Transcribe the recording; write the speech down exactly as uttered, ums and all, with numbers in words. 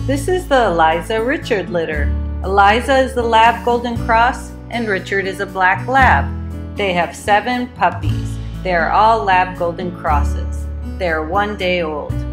This is the Eliza Richard litter. Eliza is the Lab Golden Cross and Richard is a black lab. They have seven puppies. They are all Lab Golden Crosses. They are one day old.